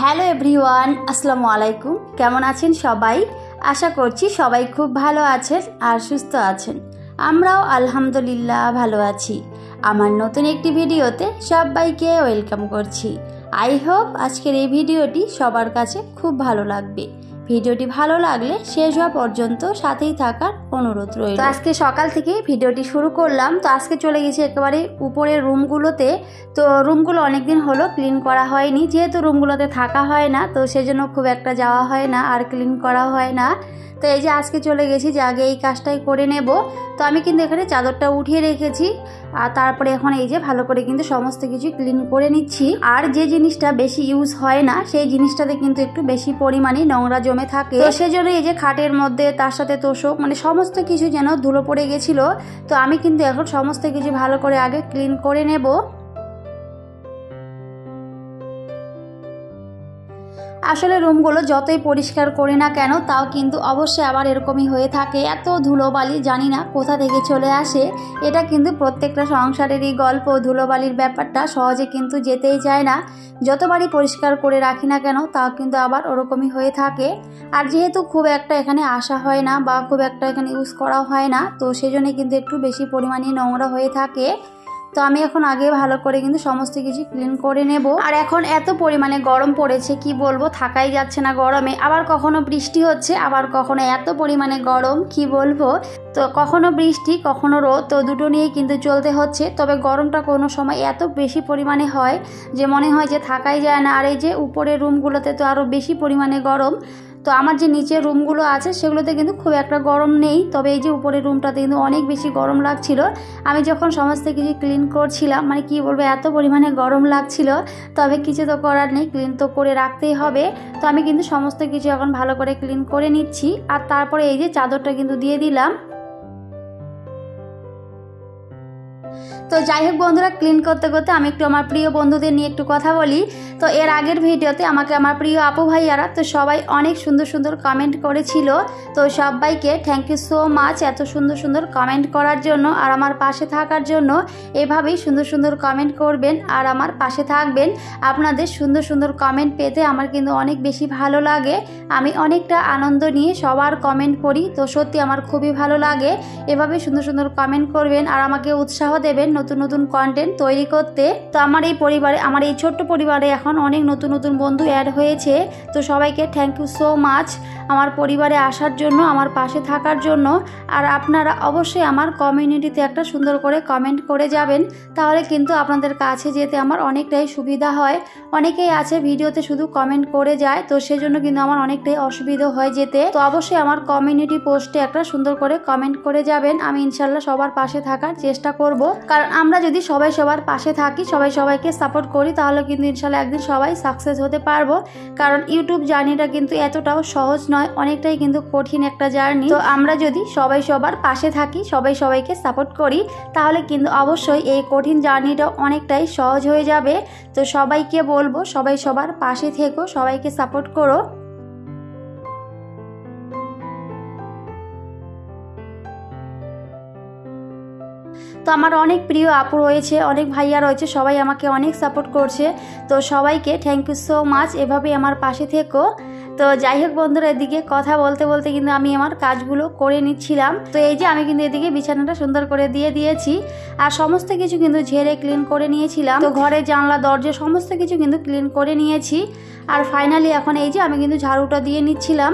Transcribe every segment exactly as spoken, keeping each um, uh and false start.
Hello everyone, আসসালামু আলাইকুম। কেমন আছেন সবাই? আশা করছি সবাই খুব ভালো আছেন আর সুস্থ আছেন। আমরাও আলহামদুলিল্লাহ ভালো আছি। আমার নতুন একটি ভিডিওতে সবাইকে ওয়েলকাম করছি। আই হোপ আজকের এই ভিডিওটি সবার কাছে খুব ভালো লাগবে। ভিডিওটি ভালো লাগলে শেষ হওয়া পর্যন্ত সাথেই থাকার অনুরোধ রইল। তো আজকে সকাল থেকে ভিডিওটি শুরু করলাম। তো আজকে চলে গেছি একেবারে উপরের রুমগুলোতে। তো রুমগুলো অনেকদিন হলো ক্লিন করা হয়নি, যেহেতু রুমগুলোতে থাকা হয় না, তো সেজন্য খুব একটা যাওয়া হয় না আর ক্লিন করা হয় না। তো এই যে আজকে চলে গেছি যে আগে এই কাজটাই করে নেব। তো আমি কিন্তু এখানে চাদরটা উঠিয়ে রেখেছি আর তারপরে এখন এই যে ভালো করে কিন্তু সমস্ত কিছু ক্লিন করে নিচ্ছি। আর যে জিনিসটা বেশি ইউজ হয় না সেই জিনিসটাতে কিন্তু একটু বেশি পরিমাণে নোংরা জমে থাকে। তো সেজন্য এই যে খাটের মধ্যে তার সাথে তোষক মানে সমস্ত কিছু যেন ধুলো পড়ে গেছিল। তো আমি কিন্তু এখন সমস্ত কিছু ভালো করে আগে ক্লিন করে নেব। আসলে রুমগুলো যতই পরিষ্কার করি না কেন তাও কিন্তু অবশ্যই আবার এরকমই হয়ে থাকে। এত ধুলোবালি জানি না কোথা থেকে চলে আসে। এটা কিন্তু প্রত্যেকটা সংসারেরই গল্প। ধুলোবালির ব্যাপারটা সহজে কিন্তু যেতেই চায় না। যতবারই পরিষ্কার করে রাখি না কেন তাও কিন্তু আবার ওরকমই হয়ে থাকে। আর যেহেতু খুব একটা এখানে আসা হয় না বা খুব একটা এখানে ইউজ করা হয় না, তো সেজন্য কিন্তু একটু বেশি পরিমাণে নোংরা হয়ে থাকে। তো আমি এখন আগে ভালো করে কিন্তু সমস্ত কিছু ক্লিন করে নেব। আর এখন এত পরিমাণে গরম পড়েছে কি বলবো, থাকাই যাচ্ছে না গরমে। আবার কখনো বৃষ্টি হচ্ছে, আবার কখনো এত পরিমাণে গরম কি বলবো। তো কখনো বৃষ্টি কখনো রোদ, তো দুটো নিয়েই কিন্তু চলতে হচ্ছে। তবে গরমটা কোনো সময় এত বেশি পরিমাণে হয় যে মনে হয় যে থাকাই যায় না। আর এই যে উপরের রুমগুলোতে তো আরও বেশি পরিমাণে গরম। তো আমার যে নিচের রুমগুলো আছে সেগুলোতে কিন্তু খুব একটা গরম নেই, তবে এই যে উপরের রুমটাতে কিন্তু অনেক বেশি গরম লাগছিল। আমি যখন সমস্ত কিছু ক্লিন করছিলাম মানে কি বলবো এত পরিমাণে গরম লাগছিল। তবে কিছু তো করার নেই, ক্লিন তো করে রাখতেই হবে। তো আমি কিন্তু সমস্ত কিছু এখন ভালো করে ক্লিন করে নিচ্ছি। আর তারপরে এই যে চাদরটা কিন্তু দিয়ে দিলাম। তো যাই হোক বন্ধুরা, ক্লিন করতে করতে আমি একটু আমার প্রিয় বন্ধুদের নিয়ে একটু কথা বলি। তো এর আগের ভিডিওতে আমাকে আমার প্রিয় আপু ভাইয়ারা তো সবাই অনেক সুন্দর সুন্দর কমেন্ট করেছিল। তো সবাইকে থ্যাংক ইউ সো মাচ এত সুন্দর সুন্দর কমেন্ট করার জন্য আর আমার পাশে থাকার জন্য। এভাবেই সুন্দর সুন্দর কমেন্ট করবেন আর আমার পাশে থাকবেন। আপনাদের সুন্দর সুন্দর কমেন্ট পেতে আমার কিন্তু অনেক বেশি ভালো লাগে। আমি অনেকটা আনন্দ নিয়ে সবার কমেন্ট পড়ি, তো সত্যি আমার খুবই ভালো লাগে। এভাবেই সুন্দর সুন্দর কমেন্ট করবেন আর আমাকে উৎসাহ দেবেন নতুন নতুন কন্টেন্ট তৈরি করতে। তো আমার এই পরিবারে আমার এই ছোট্ট পরিবারে এখন অনেক নতুন নতুন বন্ধু অ্যাড হয়েছে। তো সবাইকে থ্যাংক ইউ সো মাচ আমার পরিবারে আসার জন্য, আমার পাশে থাকার জন্য। আর আপনারা অবশ্যই আমার কমিউনিটিতে একটা সুন্দর করে কমেন্ট করে যাবেন, তাহলে কিন্তু আপনাদের কাছে যেতে আমার অনেকটাই সুবিধা হয়। অনেকেই আছে ভিডিওতে শুধু কমেন্ট করে যায়, তো সেজন্য কিন্তু আমার অনেকটাই অসুবিধা হয় যেতে। তো অবশ্যই আমার কমিউনিটি পোস্টে একটা সুন্দর করে কমেন্ট করে যাবেন। আমি ইনশাল্লাহ সবার পাশে থাকার চেষ্টা করব, কারণ আমরা যদি সবাই সবার পাশে থাকি, সবাই সবাইকে সাপোর্ট করি, তাহলে কিন্তু ইনশাল্লাহ একদিন সবাই সাকসেস হতে পারবো। কারণ ইউটিউব জার্নিটা কিন্তু এতটাও সহজ নয়, অনেকটাই কিন্তু কঠিন একটা জার্নি। তো আমরা যদি সবাই সবার পাশে থাকি, সবাই সবাইকে সাপোর্ট করি, তাহলে কিন্তু অবশ্যই এই কঠিন জার্নিটা অনেকটাই সহজ হয়ে যাবে। তো সবাইকে বলবো সবাই সবার পাশে থেকো, সবাইকে সাপোর্ট করো। তো আমার অনেক প্রিয় আপু রয়েছে, অনেক ভাইয়া রয়েছে, সবাই আমাকে অনেক সাপোর্ট করছে। তো সবাইকে থ্যাংক ইউ সো মাচ, এভাবেই আমার পাশে থেকো। তো যাই হোক বন্ধুরা, এদিকে কথা বলতে বলতে কিন্তু আমি আমার কাজগুলো করে নিচ্ছিলাম। তো এই যে আমি কিন্তু এদিকে বিছানাটা সুন্দর করে দিয়ে দিয়েছি আর সমস্ত কিছু কিন্তু ঝেড়ে ক্লিন করে নিয়েছিলাম। তো ঘরে জানলা দরজা সমস্ত কিছু কিন্তু ক্লিন করে নিয়েছি। আর ফাইনালি এখন এই যে আমি কিন্তু ঝাড়ুটা দিয়ে নিচ্ছিলাম।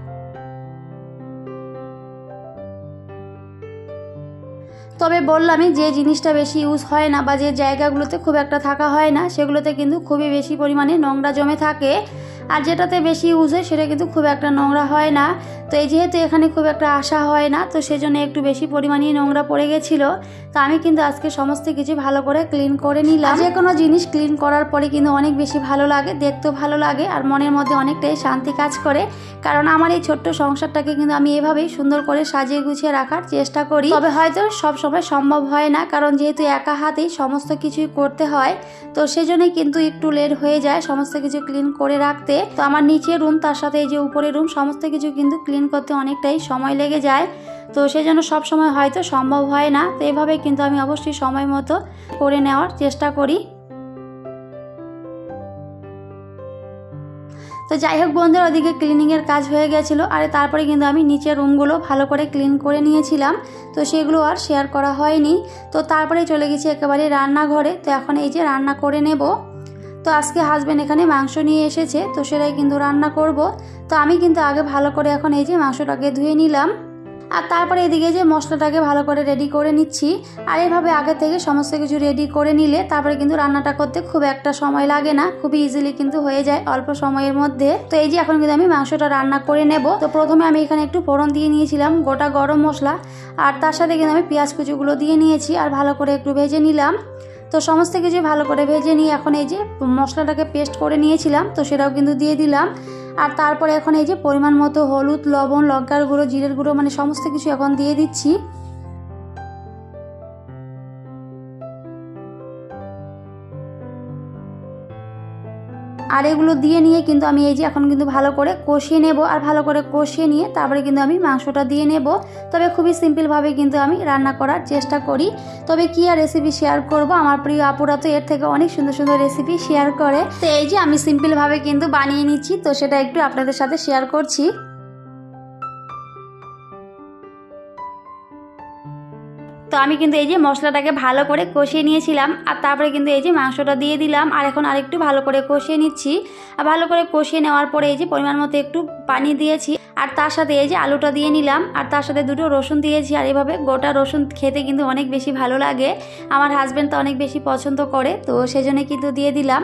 তবে বললামই যে জিনিসটা বেশি ইউজ হয় না বা যে জায়গাগুলোতে খুব একটা থাকা হয় না সেগুলোতে কিন্তু খুবই বেশি পরিমাণে নোংরা জমে থাকে। আর যেটাতে বেশি ইউজ হয় সেটা কিন্তু খুব একটা নোংরা হয় না। তো এই যেহেতু এখানে খুব একটা আসা হয় না, তো সেজন্য একটু বেশি পরিমাণে নোংরা পড়ে গেছিলো। তো আমি কিন্তু আজকে সমস্ত কিছু ভালো করে ক্লিন করে নিলাম। যে কোনো জিনিস ক্লিন করার পরে কিন্তু অনেক বেশি ভালো লাগে, দেখতেও ভালো লাগে আর মনের মধ্যে অনেকটাই শান্তি কাজ করে। কারণ আমার এই ছোট্ট সংসারটাকে কিন্তু আমি এভাবেই সুন্দর করে সাজিয়ে গুছিয়ে রাখার চেষ্টা করি। তবে হয়তো সব সময় সম্ভব হয় না, কারণ যেহেতু একা হাতেই সমস্ত কিছুই করতে হয়, তো সেজন্যই কিন্তু একটু লেট হয়ে যায় সমস্ত কিছু ক্লিন করে রাখতে। তো আমার নিচের রুম তার সাথে এই যে উপরের রুম সমস্ত কিছু কিন্তু ক্লিন করতে অনেকটাই সময় লেগে যায়। তো সেজন্য সব সময় হয়তো সম্ভব হয় না। তো এভাবে কিন্তু আমি অবশ্যই সময় মতো করে নেওয়ার চেষ্টা করি। তো যাই হোক বন্ধুরা, ওদিকে ক্লিনিংয়ের কাজ হয়ে গেছিলো, আর তারপরে কিন্তু আমি নিচের রুমগুলো ভালো করে ক্লিন করে নিয়েছিলাম। তো সেগুলো আর শেয়ার করা হয়নি। তো তারপরে চলে গেছি একেবারে রান্নাঘরে। তো এখন এই যে রান্না করে নেব। তো আজকে হাজব্যান্ড এখানে মাংস নিয়ে এসেছে, তো সেটাই কিন্তু রান্না করব। তো আমি কিন্তু আগে ভালো করে এখন এই যে মাংসটাকে ধুয়ে নিলাম, আর তারপরে এদিকে যে মশলাটাকে ভালো করে রেডি করে নিচ্ছি। আর এইভাবে আগে থেকে সমস্ত কিছু রেডি করে নিলে তারপরে কিন্তু রান্নাটা করতে খুব একটা সময় লাগে না, খুবই ইজিলি কিন্তু হয়ে যায় অল্প সময়ের মধ্যে। তো এই যে এখন কিন্তু আমি মাংসটা রান্না করে নেব। তো প্রথমে আমি এখানে একটু ফোড়ন দিয়ে নিয়েছিলাম গোটা গরম মশলা, আর তার সাথে কিন্তু আমি পেঁয়াজ কুচিগুলো দিয়ে নিয়েছি আর ভালো করে একটু ভেজে নিলাম। তো সমস্ত কিছু ভালো করে ভেজে নিয়ে এখন এই যে মশলাটাকে পেস্ট করে নিয়েছিলাম, তো সেটাও কিন্তু দিয়ে দিলাম। আর তারপরে এখন এই যে পরিমাণ মতো হলুদ, লবণ, লঙ্কার গুঁড়ো, জিরের গুঁড়ো, মানে সমস্ত কিছু এখন দিয়ে দিচ্ছি। আর এগুলো দিয়ে নিয়ে কিন্তু আমি এই যে এখন কিন্তু ভালো করে কষিয়ে নেব, আর ভালো করে কষিয়ে নিয়ে তারপরে কিন্তু আমি মাংসটা দিয়ে নেব। তবে খুবই সিম্পলভাবে কিন্তু আমি রান্না করার চেষ্টা করি। তবে কি আর রেসিপি শেয়ার করব, আমার প্রিয় আপুরা তো এর থেকে অনেক সুন্দর সুন্দর রেসিপি শেয়ার করে। তো এই যে আমি সিম্পলভাবে কিন্তু বানিয়ে নিচ্ছি, তো সেটা একটু আপনাদের সাথে শেয়ার করছি। তো আমি কিন্তু এই যে মশলাটাকে ভালো করে কষিয়ে নিয়েছিলাম, আর তারপরে কিন্তু এই যে মাংসটা দিয়ে দিলাম, আর এখন আরেকটু ভালো করে কষিয়ে নিচ্ছি। আর ভালো করে কষিয়ে নেওয়ার পরে এই যে পরিমাণ মতো একটু পানি দিয়েছি, আর তার সাথে এই যে আলুটা দিয়ে নিলাম, আর তার সাথে দুটো রসুন দিয়েছি। আর এভাবে গোটা রসুন খেতে কিন্তু অনেক বেশি ভালো লাগে, আমার হাজব্যান্ড তো অনেক বেশি পছন্দ করে, তো সেজন্য কিন্তু দিয়ে দিলাম।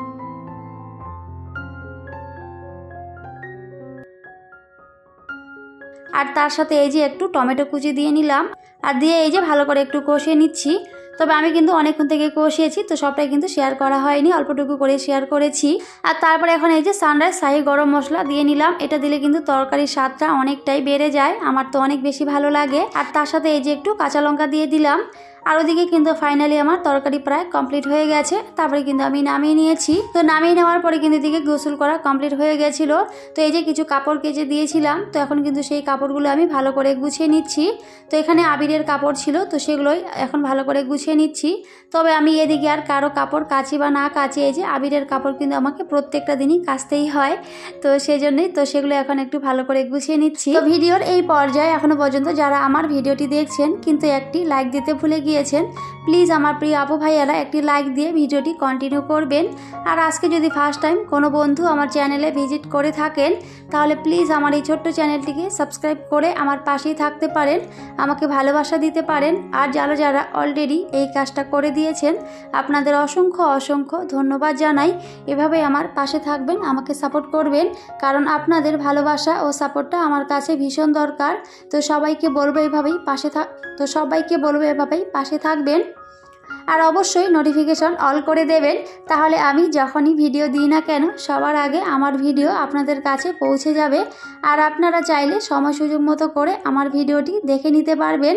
আর তার সাথে এই যে একটু টমেটো কুচি দিয়ে নিলাম, আর দিয়ে এই যে ভালো করে একটু কষিয়ে নিচ্ছি। তবে আমি কিন্তু অনেকক্ষণ থেকে কষিয়েছি, তো সবটাই কিন্তু শেয়ার করা হয়নি, অল্পটুকু করে শেয়ার করেছি। আর তারপরে এখন এই যে সানরাইজ শাহি গরম মশলা দিয়ে নিলাম। এটা দিলে কিন্তু তরকারির স্বাদটা অনেকটাই বেড়ে যায়, আমার তো অনেক বেশি ভালো লাগে। আর তার সাথে এই যে একটু কাঁচা লঙ্কা দিয়ে দিলাম। আর ওদিকে কিন্তু ফাইনালি আমার তরকারি প্রায় কমপ্লিট হয়ে গেছে, তারপরে কিন্তু আমি নামিয়ে নিয়েছি। তো নামিয়ে নেওয়ার পরে কিন্তু এদিকে গোসল করা কমপ্লিট হয়ে গেছিল। তো এই যে কিছু কাপড় কেচে দিয়েছিলাম, তো এখন কিন্তু সেই কাপড়গুলো আমি ভালো করে গুছিয়ে নিচ্ছি। তো এখানে আবিরের কাপড় ছিল, তো সেগুলোই এখন ভালো করে গুছিয়ে নিচ্ছি। তবে আমি এদিকে আর কারো কাপড় কাচি বা না কাচি, এই যে আবিরের কাপড় কিন্তু আমাকে প্রত্যেকটা দিনই কাচতেই হয়, তো সেই জন্যই তো সেগুলো এখন একটু ভালো করে গুছিয়ে নিচ্ছি। তো ভিডিওর এই পর্যায়ে এখনো পর্যন্ত যারা আমার ভিডিওটি দেখছেন কিন্তু একটি লাইক দিতে ভুলে গিয়েছেন, প্লিজ আমার প্রিয় আপু ভাইয়ারা একটি লাইক দিয়ে ভিডিওটি কন্টিনিউ করবেন। আর আজকে যদি ফার্স্ট টাইম কোনো বন্ধু আমার চ্যানেলে ভিজিট করে থাকেন, তাহলে প্লিজ আমার এই ছোট্ট চ্যানেলটিকে সাবস্ক্রাইব করে আমার পাশেই থাকতে পারেন, আমাকে ভালোবাসা দিতে পারেন। আর যারা যারা অলরেডি এই কাজটা করে দিয়েছেন, আপনাদের অসংখ্য অসংখ্য ধন্যবাদ জানাই। এভাবেই আমার পাশে থাকবেন, আমাকে সাপোর্ট করবেন, কারণ আপনাদের ভালোবাসা ও সাপোর্টটা আমার কাছে ভীষণ দরকার। তো সবাইকে বলবো এভাবেই পাশে থাক তো সবাইকে বলবো এভাবেই পাশে থাকবেন। আর অবশ্যই নোটিফিকেশন অল করে দেবেন, তাহলে আমি যখনই ভিডিও দিই না কেন সবার আগে আমার ভিডিও আপনাদের কাছে পৌঁছে যাবে। আর আপনারা চাইলে সময় সুযোগ মতো করে আমার ভিডিওটি দেখে নিতে পারবেন।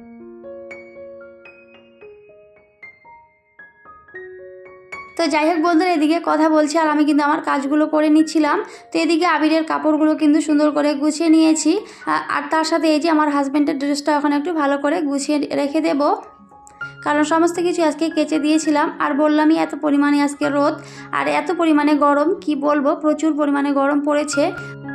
তো যাই হোক বন্ধুরা, এদিকে কথা বলছি আর আমি কিন্তু আমার কাজগুলো করে নিচ্ছিলাম। তো এদিকে আবিরের কাপড়গুলো কিন্তু সুন্দর করে গুছিয়ে নিয়েছি, আর তার সাথে এই যে আমার হাজব্যান্ডের ড্রেসটা এখন একটু ভালো করে গুছিয়ে রেখে দেব, কারণ সমস্ত কিছু আজকে কেচে দিয়েছিলাম। আর বললামই এত পরিমাণে আজকে রোদ আর এত পরিমাণে গরম, কি বলবো, প্রচুর পরিমাণে গরম পড়েছে।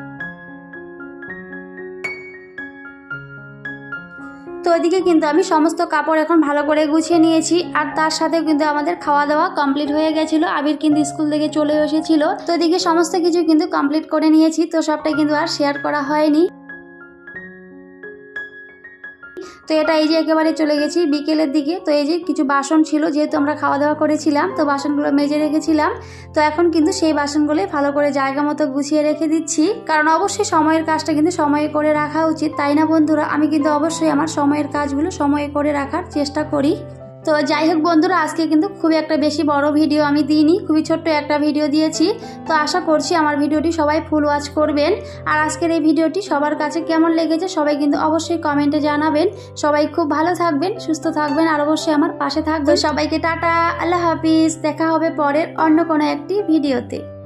তো ওইদিকে কিন্তু আমি সমস্ত কাপড় এখন ভালো করে গুছিয়ে নিয়েছি, আর তার সাথে কিন্তু আমাদের খাওয়া দাওয়া কমপ্লিট হয়ে গেছিলো। আবির কিন্তু স্কুল থেকে চলে এসেছিল, তো ওইদিকে সমস্ত কিছু কিন্তু কমপ্লিট করে নিয়েছি, তো সবটাই কিন্তু আর শেয়ার করা হয়নি। তো এটা এই যে একেবারে চলে গেছি বিকেলের দিকে। তো এই যে কিছু বাসন ছিল, যেহেতু আমরা খাওয়া দাওয়া করেছিলাম, তো বাসনগুলো মেজে রেখেছিলাম। তো এখন কিন্তু সেই বাসনগুলো ভালো করে জায়গা মতো গুছিয়ে রেখে দিচ্ছি, কারণ অবশ্যই সময়ের কাজটা কিন্তু সময়ে করে রাখা উচিত, তাই না বন্ধুরা? আমি কিন্তু অবশ্যই আমার সময়ের কাজগুলো সময়ে করে রাখার চেষ্টা করি। তো যাই হোক বন্ধুরা, আজকে কিন্তু খুবই একটা বেশি বড় ভিডিও আমি দিইনি, খুবই ছোট্ট একটা ভিডিও দিয়েছি। তো আশা করছি আমার ভিডিওটি সবাই ফুল ওয়াচ করবেন। আর আজকের এই ভিডিওটি সবার কাছে কেমন লেগেছে সবাই কিন্তু অবশ্যই কমেন্টে জানাবেন। সবাই খুব ভালো থাকবেন, সুস্থ থাকবেন, আর অবশ্যই আমার পাশে থাকবেন। সবাইকে টাটা, আল্লাহ হাফিজ, দেখা হবে পরের অন্য কোনো একটি ভিডিওতে।